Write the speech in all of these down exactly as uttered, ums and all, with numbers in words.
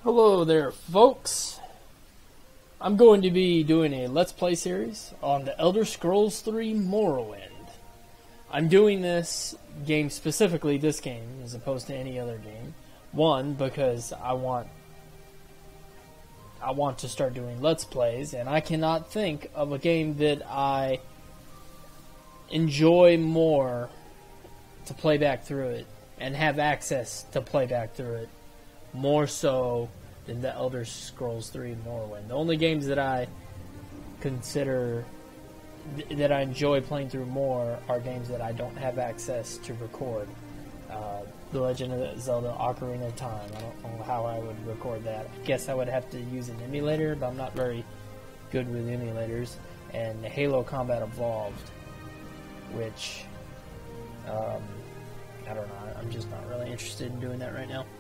Hello there, folks. I'm going to be doing a Let's Play series on the Elder Scrolls three Morrowind. I'm doing this game, specifically this game, as opposed to any other game. One, because I want I want to start doing Let's Plays, and I cannot think of a game that I enjoy more to play back through it, and have access to play back through it, more so than the Elder Scrolls three Morrowind. The only games that I consider th that I enjoy playing through more are games that I don't have access to record. Uh, The Legend of Zelda Ocarina of Time. I don't know how I would record that. I guess I would have to use an emulator, but I'm not very good with emulators. And Halo Combat Evolved, which um, I don't know. I'm just not really interested in doing that right now.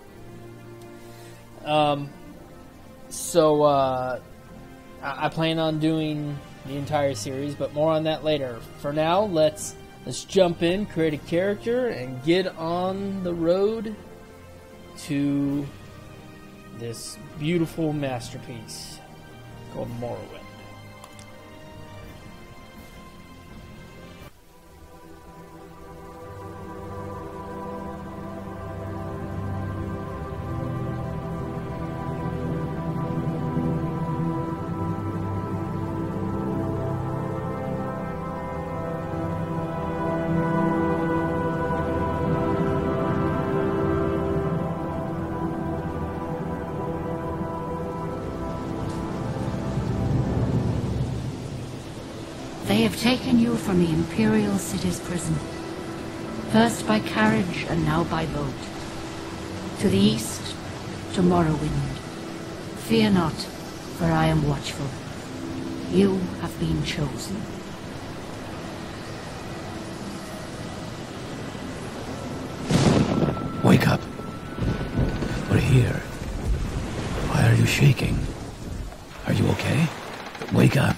Um, so uh, I, I plan on doing the entire series, but more on that later. For now, let's let's jump in, create a character, and get on the road to this beautiful masterpiece called Morrowind. They have taken you from the Imperial City's prison, first by carriage and now by boat. To the east, to Morrowind. Fear not, for I am watchful. You have been chosen. Wake up. We're here. Why are you shaking? Are you okay? Wake up.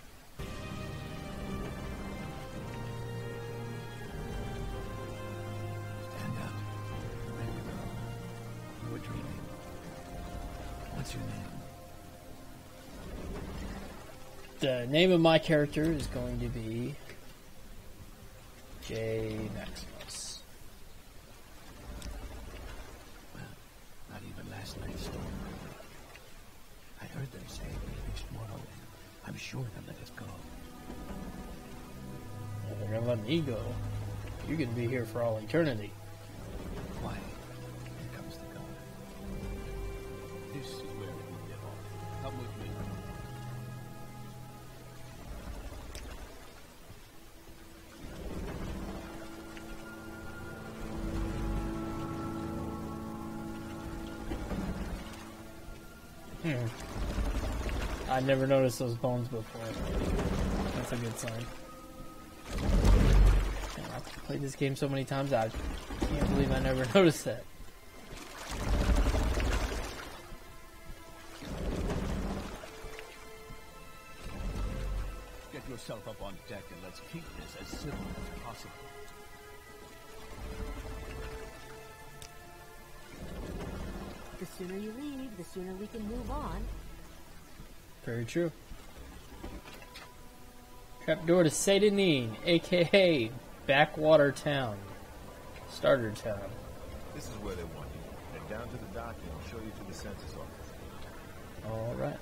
What's your name? The name of my character is going to be J. Maximus. Well, not even last night's storm. I heard them say we reached Morrowind. I'm sure they'll let us go. Well, they're going to let me go. You're going to be here for all eternity. Why? Here comes the gun. This is where we get off. Come with me. Hmm. I never noticed those bones before. That's a good sign. I've played this game so many times, I can't believe I never noticed that. Get yourself up on deck and let's keep this as civil as possible. The sooner you leave, the sooner we can move on. Very true. Trapdoor to Satanin, aka Backwater Town. Starter Town. This is where they want you. Head down to the dock and I'll show you to the census office. Alright.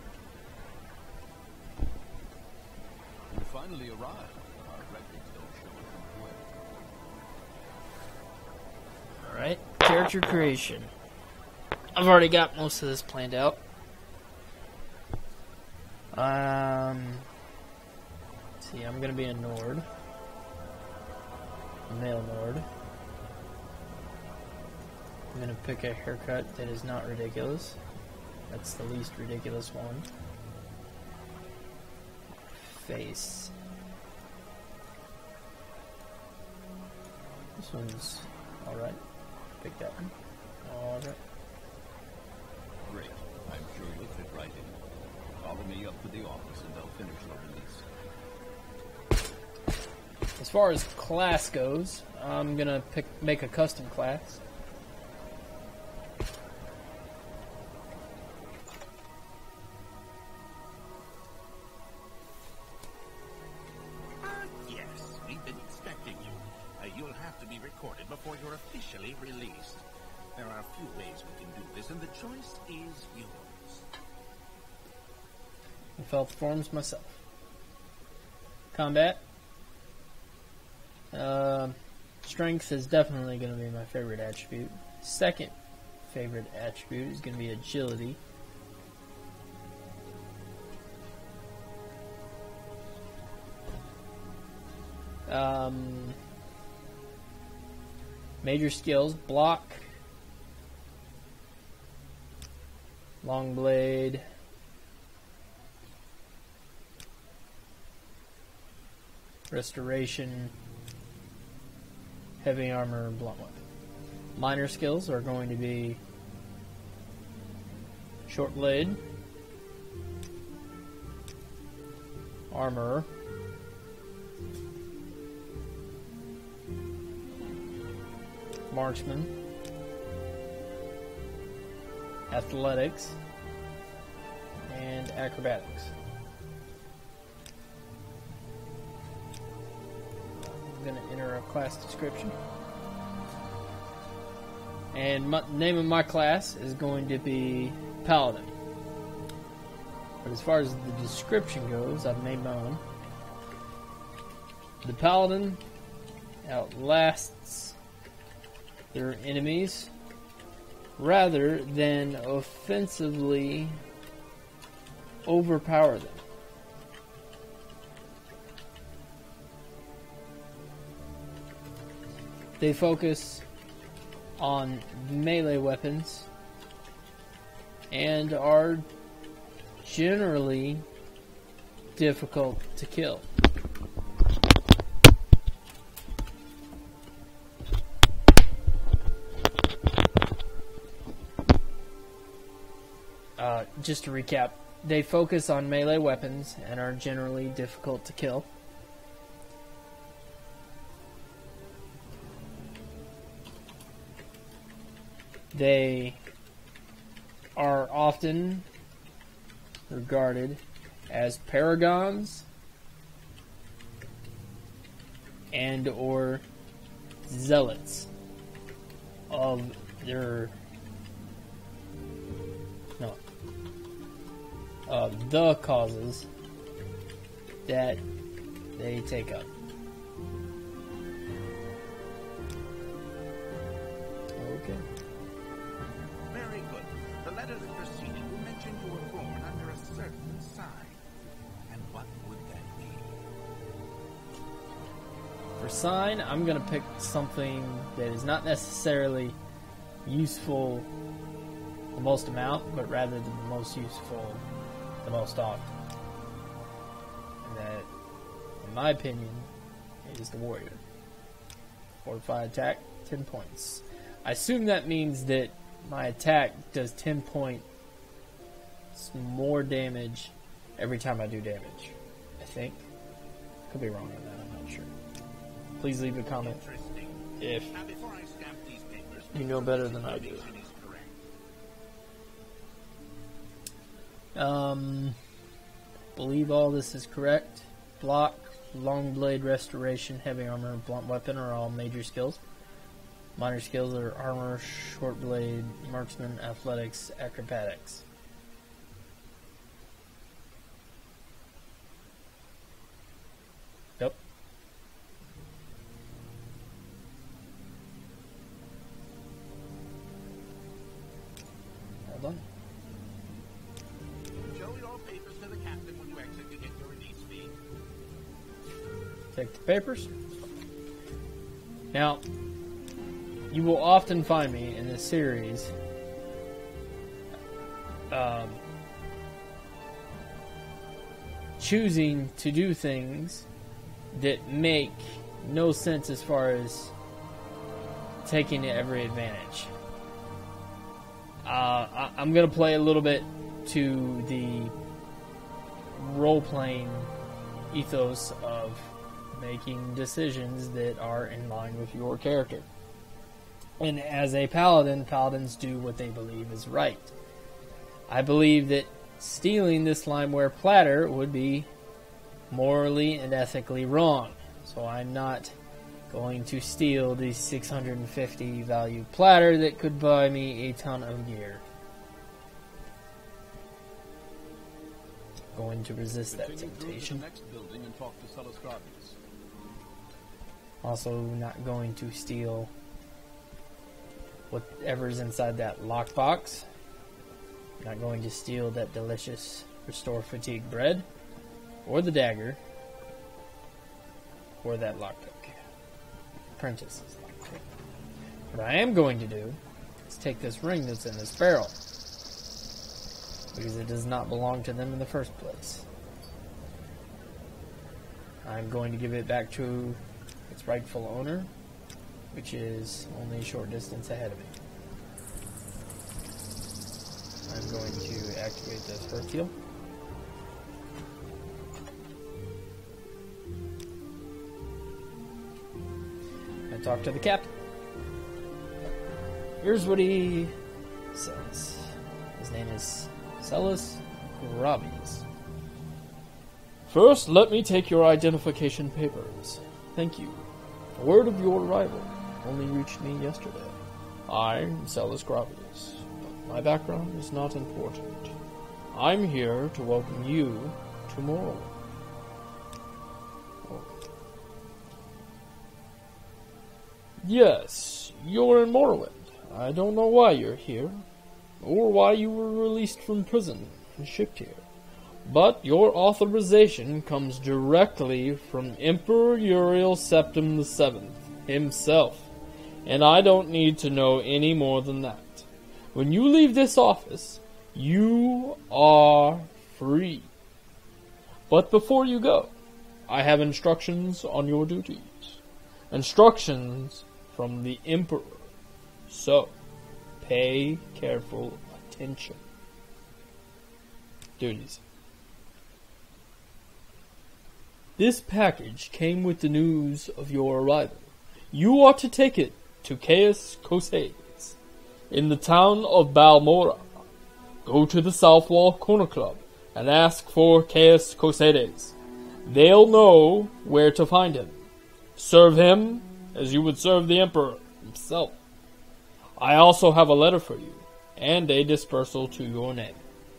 You finally arrived. Our records don't show it. Alright. Character creation. I've already got most of this planned out. Um, let's see, I'm gonna be a Nord. A male Nord. I'm gonna pick a haircut that is not ridiculous. That's the least ridiculous one. Face. This one's alright. Pick that one. Alright. Great. I'm sure you'll fit right in. Follow me up to the office and they'll finish your release. As far as class goes, I'm gonna pick make a custom class. officially released. There are a few ways we can do this, and the choice is yours. I felt the forms myself. Combat. Uh, strength is definitely going to be my favorite attribute. Second favorite attribute is going to be agility. Um, major skills: block, long blade, restoration, heavy armor, and blunt weapon. Minor skills are going to be short blade, armor, marksman, athletics, and acrobatics. I'm going to enter a class description. And my, the name of my class is going to be Paladin. But as far as the description goes, I've made my own. The Paladin outlasts their enemies rather than offensively overpower them. They focus on melee weapons and are generally difficult to kill. Uh, just to recap, they focus on melee weapons and are generally difficult to kill. They are often regarded as paragons and or zealots of their no of the causes that they take up. Okay. Very good. The letter that preceded you mentioned you were born under a certain sign. And what would that be? For sign, I'm going to pick something that is not necessarily useful the most amount, but rather the most useful the most often. And that, in my opinion, is the warrior. Fortified attack, ten points. I assume that means that my attack does ten points more damage every time I do damage. I think. Could be wrong on that, I'm not sure. Please leave a comment if Now, before I stamp these papers, you know better than I do. information is correct. Um, believe all this is correct. Block, long blade, restoration, heavy armor, blunt weapon are all major skills. Minor skills are armor, short blade, marksman, athletics, acrobatics. Yep. Hold on. Show your papers to the captain when you exit to get your release fee. Take the papers. Now, you will often find me in this series um, choosing to do things that make no sense as far as taking every advantage. Uh, I, I'm going to play a little bit to the role-playing ethos of making decisions that are in line with your character. And as a paladin, paladins do what they believe is right. I believe that stealing this limeware platter would be morally and ethically wrong. So I'm not Going to steal the six hundred fifty value platter that could buy me a ton of gear. Going to resist that Continue through to temptation. the next building and talk to Celes Gravius. Also not going to steal whatever's inside that lockbox. Not going to steal that delicious Restore Fatigue bread, or the dagger, or that lockpick. Apprentice's lockpick. What I am going to do is take this ring that's in this barrel, because it does not belong to them in the first place. I'm going to give it back to its rightful owner, which is only a short distance ahead of me. I'm going to activate this first heal. And talk to the captain. Here's what he says. His name is Celes Gravius. First, let me take your identification papers. Thank you. Word of your arrival only reached me yesterday. I am Celes Gravius, but my background is not important. I'm here to welcome you to Morrowind. Oh. Yes, you're in Morrowind. I don't know why you're here, or why you were released from prison and shipped here. But your authorization comes directly from Emperor Uriel Septim the Seventh himself, and I don't need to know any more than that. When you leave this office, you are free. But before you go, I have instructions on your duties. Instructions from the Emperor. So, pay careful attention. Duties. This package came with the news of your arrival. You are to take it to Chaos Cosades in the town of Balmora. Go to the South Wall Corner Club and ask for Chaos Cosades. They'll know where to find him. Serve him as you would serve the Emperor himself. I also have a letter for you, and a dispersal to your name.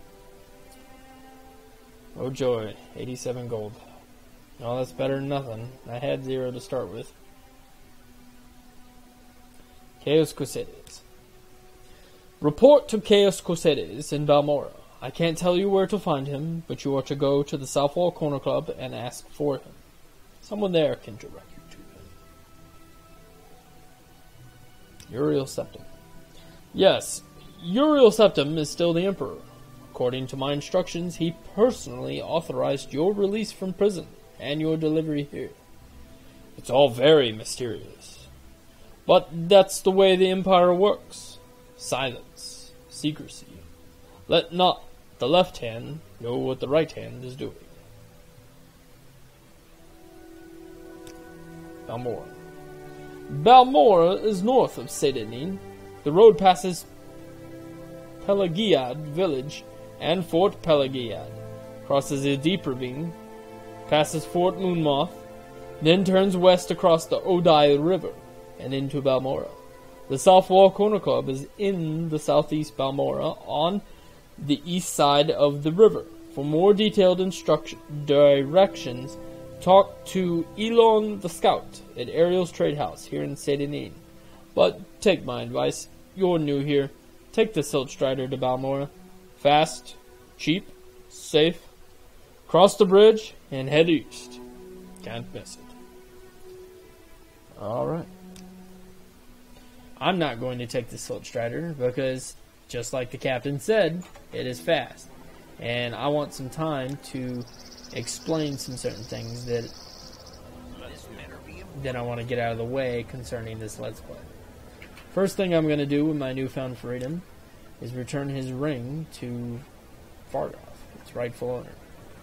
Oh joy, eighty-seven gold. Well, that's better than nothing. I had zero to start with. Chaos Cosades. Report to Chaos Cosades in Balmora. I can't tell you where to find him, but you are to go to the South Wall Corner Club and ask for him. Someone there can direct you to him. Uriel Septim. Yes, Uriel Septim is still the Emperor. According to my instructions, he personally authorized your release from prison and your delivery here. It's all very mysterious. But that's the way the Empire works. Silence. Secrecy. Let not the left hand know what the right hand is doing. Balmora. Balmora is north of Sedanin. The road passes Pelagiad village and Fort Pelagiad, crosses a deep ravine, passes Fort Moonmoth, then turns west across the Odai River and into Balmora. The South Wall Corner Club is in the southeast Balmora on the east side of the river. For more detailed instruction directions, talk to Elon the Scout at Ariel's Trade House here in Sedanin. But take my advice. You're new here. Take the Silt Strider to Balmora. Fast, cheap, safe. Cross the bridge and head east. Can't miss it. Alright. I'm not going to take the Silt Strider because, just like the captain said, it is fast. And I want some time to explain some certain things that, that I want to get out of the way concerning this Let's Play. First thing I'm going to do with my newfound freedom is return his ring to Fargoth, its rightful owner.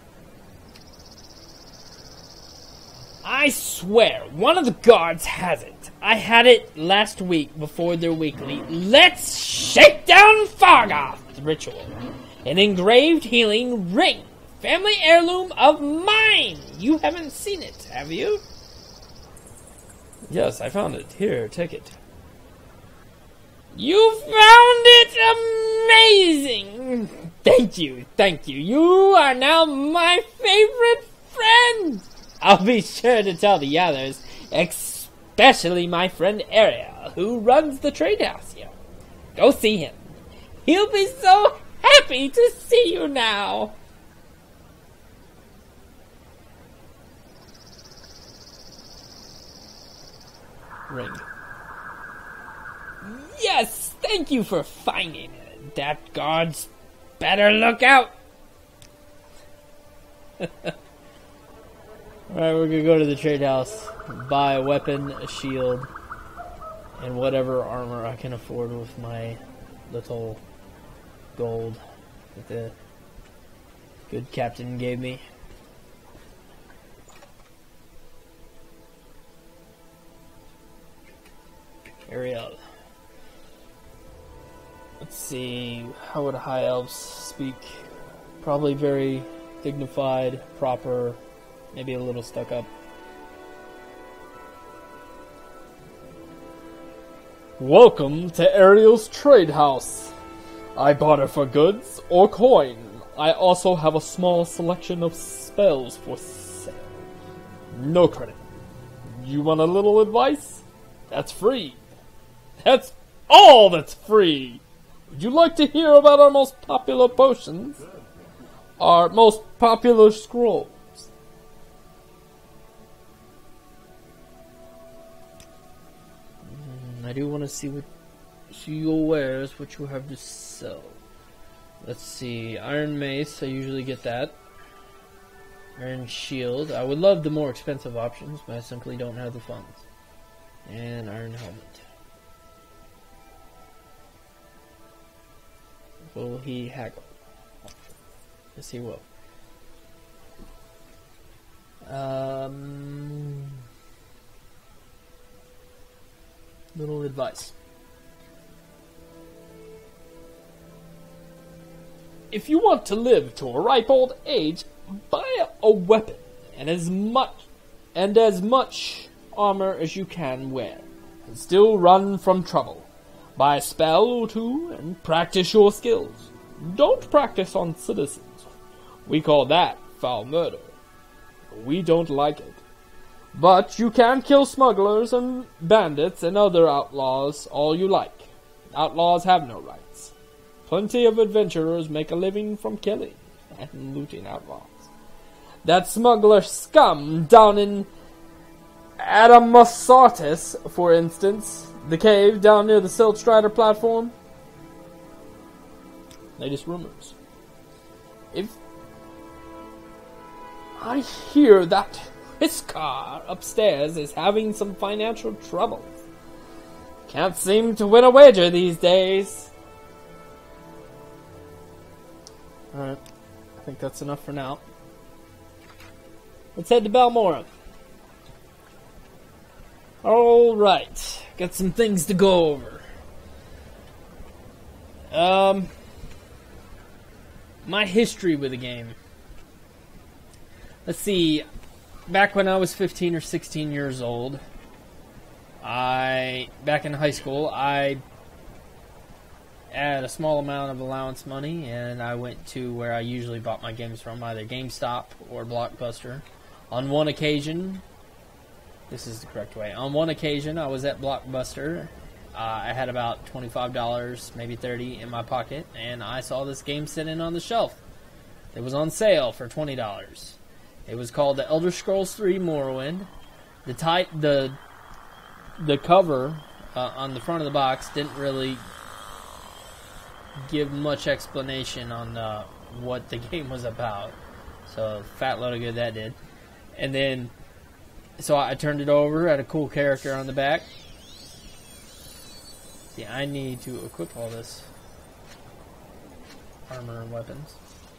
I swear, one of the guards has it. I had it last week before their weekly Let's Shake Down Fargoth ritual. An engraved healing ring. Family heirloom of mine. You haven't seen it, have you? Yes, I found it. Here, take it. You found it amazing! Thank you, thank you. You are now my favorite friend! I'll be sure to tell the others, especially my friend Ariel, who runs the trade house here. Go see him. He'll be so happy to see you now. Ring. Yes, thank you for finding it. That guard's better look out. Alright, we're gonna go to the trade house, buy a weapon, a shield, and whatever armor I can afford with my little gold that the good captain gave me. Ariel. Let's see, how would high elves speak? Probably very dignified, proper, maybe a little stuck up. Welcome to Ariel's trade house. I barter for goods or coin. I also have a small selection of spells for sale. No credit. You want a little advice? That's free. That's all that's free. Would you like to hear about our most popular potions? Our most popular scrolls? Mm, I do want to see what see your wares, what you have to sell. Let's see, Iron Mace, I usually get that. Iron Shield, I would love the more expensive options, but I simply don't have the funds. And Iron Helmet. Will he haggle? Yes, he will. Um, little advice. If you want to live to a ripe old age, buy a weapon and as much and as much armor as you can wear, and still run from trouble. Buy a spell or two and practice your skills. Don't practice on citizens. We call that foul murder. We don't like it. But you can kill smugglers and bandits and other outlaws all you like. Outlaws have no rights. Plenty of adventurers make a living from killing and looting outlaws. That smuggler scum down in Adamasartis, for instance, the cave down near the Silt Strider platform. Latest rumors. If I hear that Hriskar upstairs is having some financial troubles. Can't seem to win a wager these days. Alright, I think that's enough for now. Let's head to Balmora. Alright, got some things to go over. Um, my history with the game. Let's see, back when I was fifteen or sixteen years old, I, back in high school, I had a small amount of allowance money, and I went to where I usually bought my games from, either GameStop or Blockbuster. On one occasion, this is the correct way, on one occasion I was at Blockbuster. Uh, I had about twenty-five dollars, maybe thirty dollars in my pocket, and I saw this game sitting on the shelf. It was on sale for twenty dollars. It was called The Elder Scrolls three Morrowind. The type, the the cover uh, on the front of the box didn't really give much explanation on uh, what the game was about. So, fat load of good that did. And then, so I turned it over, had a cool character on the back. See, I need to equip all this armor and weapons.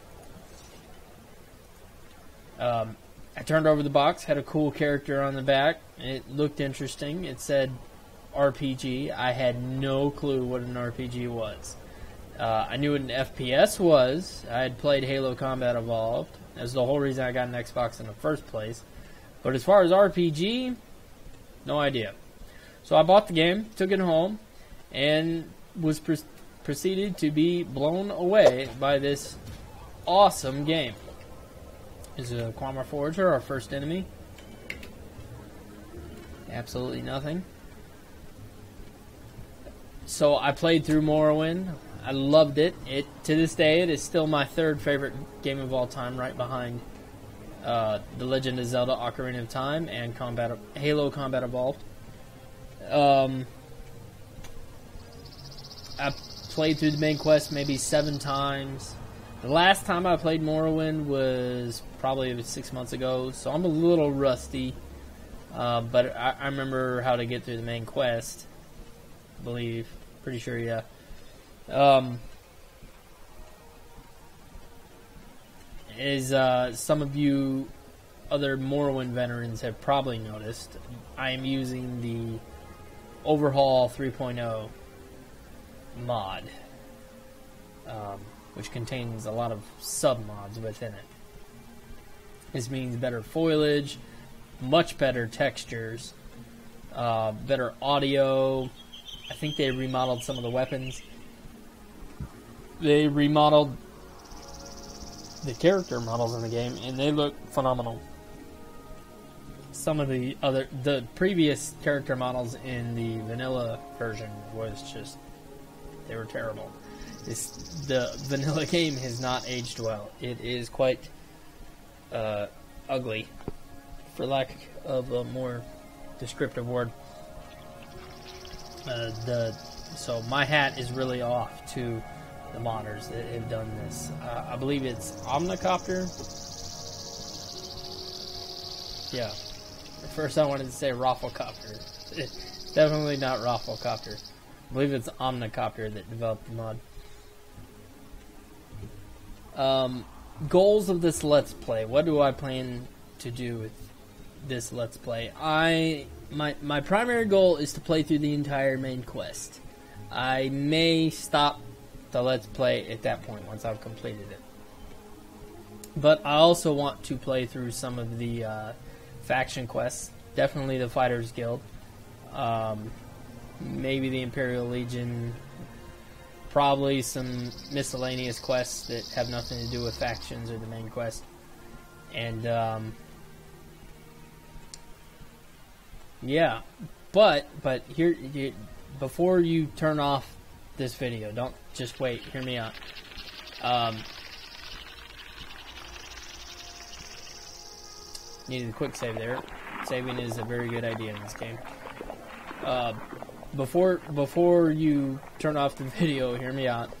Um, I turned over the box, had a cool character on the back. It looked interesting. It said R P G. I had no clue what an R P G was. Uh, I knew what an F P S was. I had played Halo Combat Evolved. That's the whole reason I got an Xbox in the first place. But as far as R P G, No idea. So I bought the game, took it home, and was pre proceeded to be blown away by this awesome game. This is a Quamar Forager, our first enemy. Absolutely nothing. So I played through Morrowind. I loved it. It to this day, it is still my third favorite game of all time, right behind uh, The Legend of Zelda: Ocarina of Time and Combat Halo Combat Evolved. Um, I played through the main quest maybe seven times. The last time I played Morrowind was probably six months ago, so I'm a little rusty. Uh, but I, I remember how to get through the main quest. I believe. Pretty sure, yeah. Um, as uh, some of you other Morrowind veterans have probably noticed, I am using the Overhaul three point oh mod, um, which contains a lot of sub-mods within it. This means better foliage, much better textures, uh, better audio. I think they remodeled some of the weapons. They remodeled the character models in the game, and they look phenomenal. Some of the other, the previous character models in the vanilla version was just, they were terrible. This, the vanilla game has not aged well. It is quite uh, ugly, for lack of a more descriptive word. Uh, the so my hat is really off to the modders that have done this. Uh, I believe it's Omnicopter. Yeah. At first I wanted to say Rafflecopter. It's definitely not Rafflecopter. I believe it's Omnicopter that developed the mod. Um, goals of this Let's Play. What do I plan to do with this Let's Play? I my my primary goal is to play through the entire main quest. I may stop the Let's Play at that point once I've completed it. But I also want to play through some of the uh, faction quests. Definitely the Fighters Guild. Um, maybe the Imperial Legion. Probably some miscellaneous quests that have nothing to do with factions or the main quest. And, um... yeah, but but here, here, before you turn off this video, don't just wait. Hear me out. Um, needed a quick save there. Saving is a very good idea in this game. Uh, before before you turn off the video, hear me out.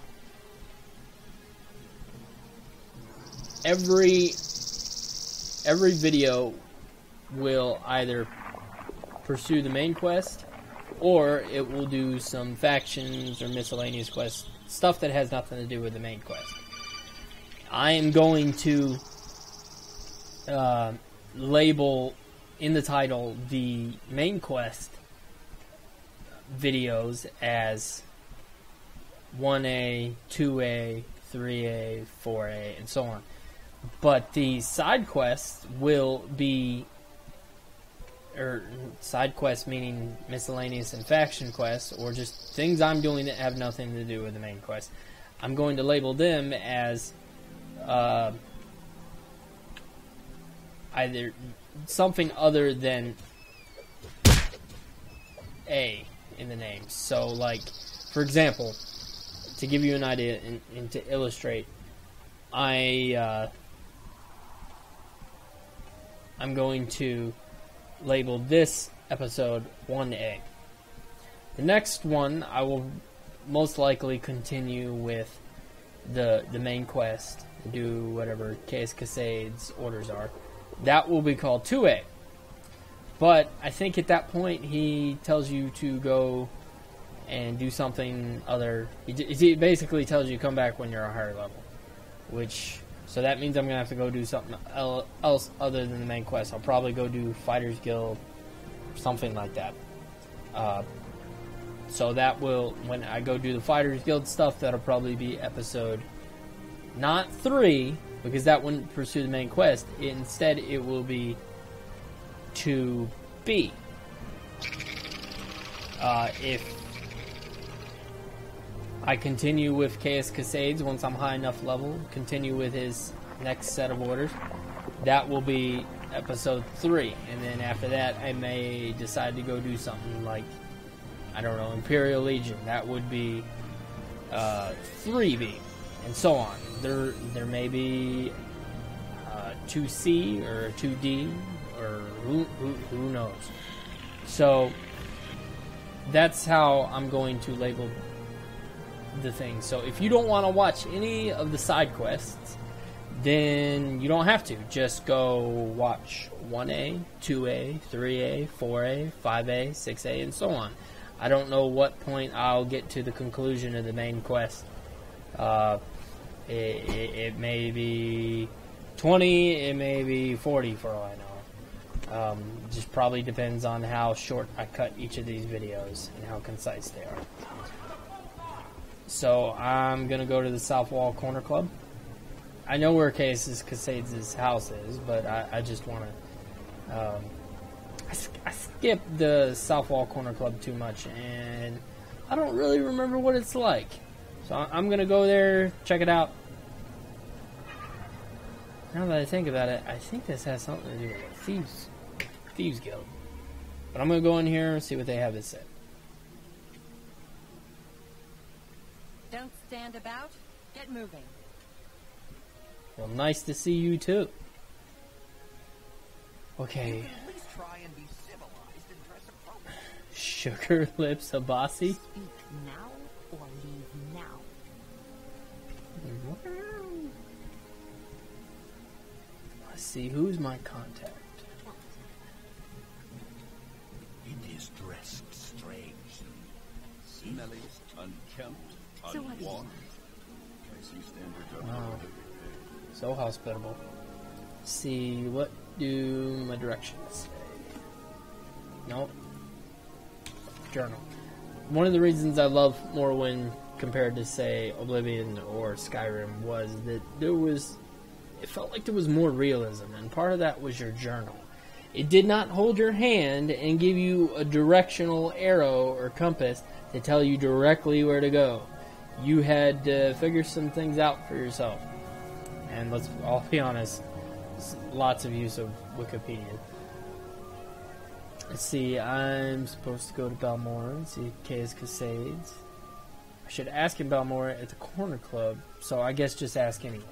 Every every video will either pursue the main quest, or it will do some factions or miscellaneous quests, stuff that has nothing to do with the main quest. I am going to uh, label in the title the main quest videos as one A, two A, three A, four A, and so on. But the side quests will be, or side quests meaning miscellaneous and faction quests, or just things I'm doing that have nothing to do with the main quest. I'm going to label them as uh, either something other than A in the name. So, like, for example, to give you an idea and, and to illustrate, I uh, I'm going to label this episode one A. The next one I will most likely continue with the the main quest, do whatever Case Cascade's orders are. That will be called two A. But I think at that point he tells you to go and do something other. He, he basically tells you come back when you're a higher level, which so that means I'm gonna have to go do something else other than the main quest. I'll probably go do Fighters Guild, something like that. Uh, so that will, when I go do the Fighters Guild stuff, that'll probably be episode not three, because that wouldn't pursue the main quest. Instead, it will be two B. Uh, if I continue with Caius Casades once I'm high enough level, continue with his next set of orders, that will be episode three. And then after that, I may decide to go do something like, I don't know, Imperial Legion. That would be uh, three B, and so on. There, there may be uh, two C or two D, or who, who, who knows. So that's how I'm going to label the thing. So if you don't want to watch any of the side quests, then you don't have to. Just go watch one A, two A, three A, four A, five A, six A, and so on. I don't know what point I'll get to the conclusion of the main quest. Uh, it, it, it may be twenty, it may be forty for all I know. Um, just probably depends on how short I cut each of these videos and how concise they are. So I'm going to go to the South Wall Corner Club. I know where Caius Casades' house is, but I, I just want to... Um, I, I skipped the South Wall Corner Club too much, and I don't really remember what it's like. So I'm going to go there, check it out. Now that I think about it, I think this has something to do with Thieves, Thieves Guild. But I'm going to go in here and see what they have to say. Don't stand about. Get moving. Well, nice to see you too. Okay. At least try and be civilized and dress appropriately. Sugar Lips Abasi. Speak now or leave now. Let's see, who's my contact? It is dressed strange. Smelly, unkempt, So what do you unwashed. want? I see standards up Wow. there. So hospitable. See, what do my directions say? Nope. Journal. One of the reasons I love Morrowind compared to, say, Oblivion or Skyrim was that there was... It felt like there was more realism, and part of that was your journal. It did not hold your hand and give you a directional arrow or compass to tell you directly where to go. You had to figure some things out for yourself. And let's all be honest, lots of use of Wikipedia. Let's see, I'm supposed to go to Balmora and see Caius Casades. I should ask him Balmora at the Corner Club, so I guess just ask anyone.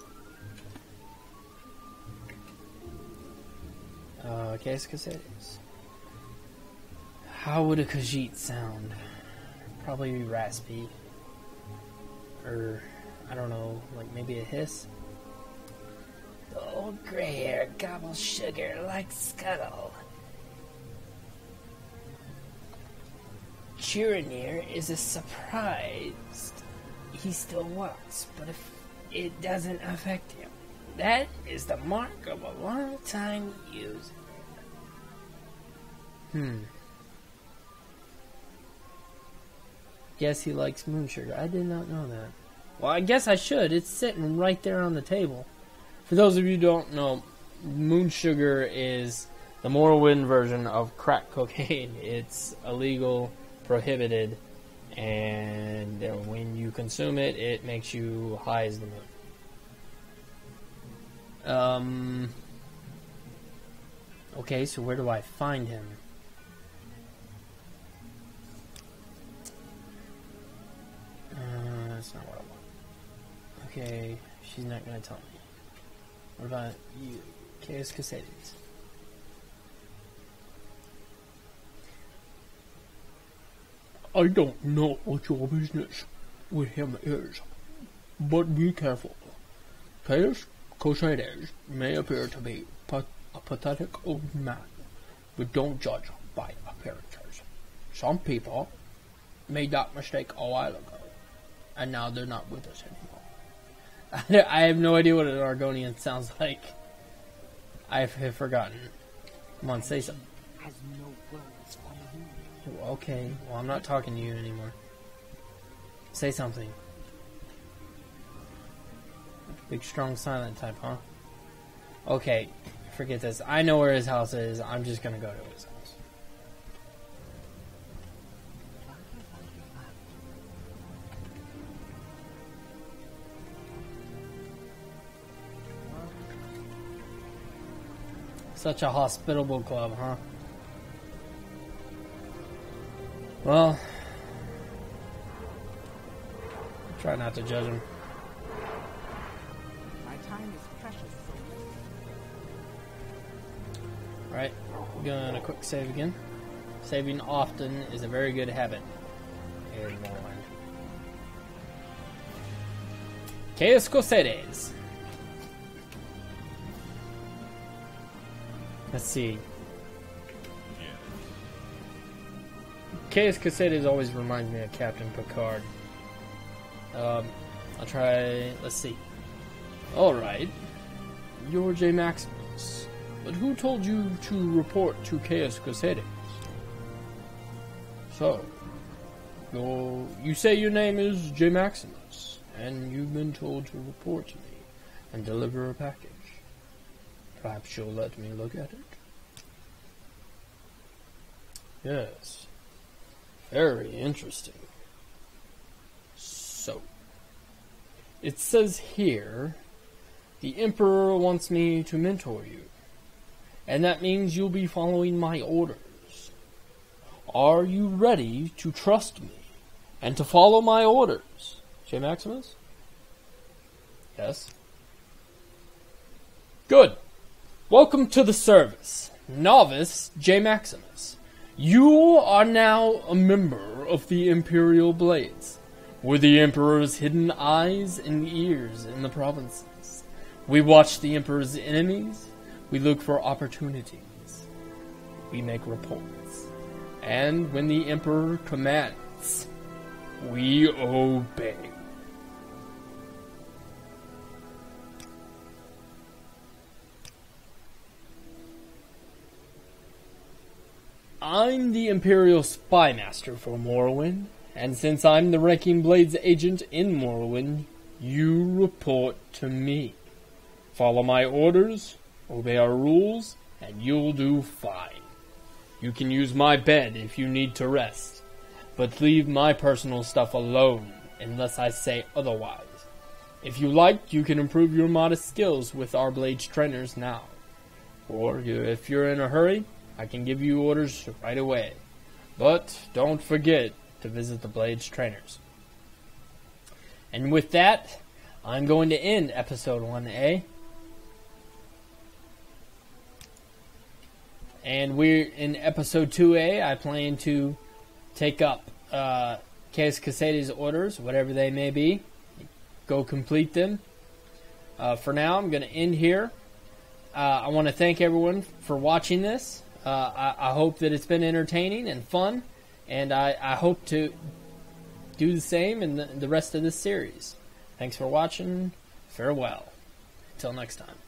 Uh, Caius Casades. How would a Khajiit sound? Probably raspy. Or, I don't know, like maybe a hiss? The old gray hair gobbles sugar like scuttle. Chirinir is a surprised he still walks, but if it doesn't affect him, that is the mark of a long time user. Hmm. Guess he likes moon sugar. I did not know that. Well, I guess I should. It's sitting right there on the table. For those of you who don't know, moon sugar is the Morrowind version of crack cocaine. It's illegal, prohibited, and when you consume it, it makes you high as the moon. Um. Okay, so where do I find him? Uh, that's not what I want. Okay, she's not going to tell me. What about you? Caius Casades. I don't know what your business with him is, but be careful. Caius Casades may appear to be pa- a pathetic old man, but don't judge by appearances. Some people made that mistake a while ago, and now they're not with us anymore. I have no idea what an Argonian sounds like. I have forgotten. Come on, say something. Has no words for you. Okay, well, I'm not talking to you anymore. Say something. Big, strong, silent type, huh? Okay, forget this. I know where his house is. I'm just gonna go to his house. Such a hospitable club, huh? Well, try not to judge him. My time is precious. Right, gonna quick save again. Saving often is a very good habit in Morrowind. Chaos Cosedes. Let's see. Chaos Cosedes always reminds me of Captain Picard. Um, I'll try. Let's see. Alright. You're J. Maximus. But who told you to report to Chaos Cosedes? So, you're, you say your name is J. Maximus, and you've been told to report to me and deliver a package. Perhaps you'll let me look at it? Yes. Very interesting. So, it says here, the Emperor wants me to mentor you, and that means you'll be following my orders. Are you ready to trust me and to follow my orders, J. Maximus? Yes. Good. Welcome to the service, Novice J. Maximus. You are now a member of the Imperial Blades. We're the Emperor's hidden eyes and ears in the provinces. We watch the Emperor's enemies. We look for opportunities. We make reports. And when the Emperor commands, we obey. I'm the Imperial Spy Master for Morrowind, and since I'm the Wrecking Blades agent in Morrowind, you report to me. Follow my orders, obey our rules, and you'll do fine. You can use my bed if you need to rest, but leave my personal stuff alone unless I say otherwise. If you like, you can improve your modest skills with our Blades trainers now. Or if you're in a hurry, I can give you orders right away. But don't forget to visit the Blades trainers. And with that, I'm going to end episode one A. And we're in episode two A. I plan to take up uh, Chaos Cosedes' orders, whatever they may be. Go complete them. Uh, for now, I'm going to end here. Uh, I want to thank everyone for watching this. Uh, I, I hope that it's been entertaining and fun, and I, I hope to do the same in the, the rest of this series. Thanks for watching. Farewell. Until next time.